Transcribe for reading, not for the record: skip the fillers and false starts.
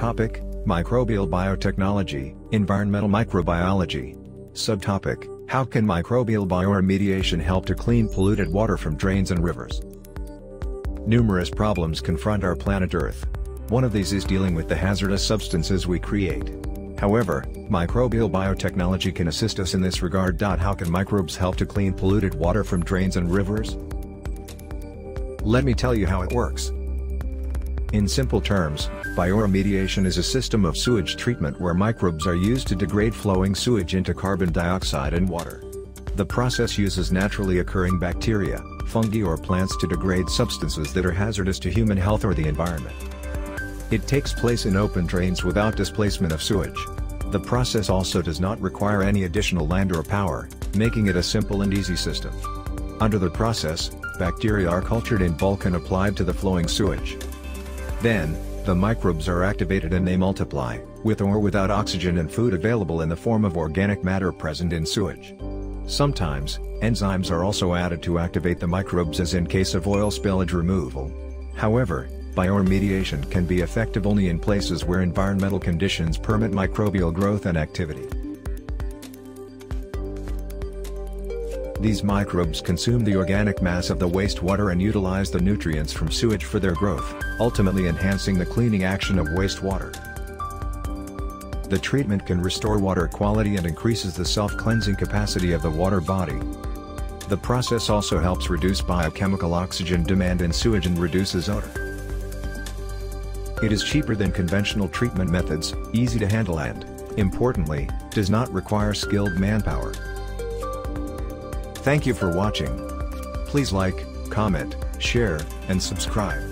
Topic: Microbial biotechnology, environmental microbiology. Subtopic: How can microbial bioremediation help to clean polluted water from drains and rivers? Numerous problems confront our planet Earth. One of these is dealing with the hazardous substances we create. However, microbial biotechnology can assist us in this regard. How can microbes help to clean polluted water from drains and rivers? Let me tell you how it works. In simple terms, bioremediation is a system of sewage treatment where microbes are used to degrade flowing sewage into carbon dioxide and water. The process uses naturally occurring bacteria, fungi or plants to degrade substances that are hazardous to human health or the environment. It takes place in open drains without displacement of sewage. The process also does not require any additional land or power, making it a simple and easy system. Under the process, bacteria are cultured in bulk and applied to the flowing sewage. Then, the microbes are activated and they multiply, with or without oxygen and food available in the form of organic matter present in sewage. Sometimes, enzymes are also added to activate the microbes, as in case of oil spillage removal. However, bioremediation can be effective only in places where environmental conditions permit microbial growth and activity. These microbes consume the organic mass of the wastewater and utilize the nutrients from sewage for their growth, ultimately enhancing the cleaning action of wastewater. The treatment can restore water quality and increases the self-cleansing capacity of the water body. The process also helps reduce biochemical oxygen demand in sewage and reduces odor. It is cheaper than conventional treatment methods, easy to handle and, importantly, does not require skilled manpower. Thank you for watching. Please like, comment, share, and subscribe.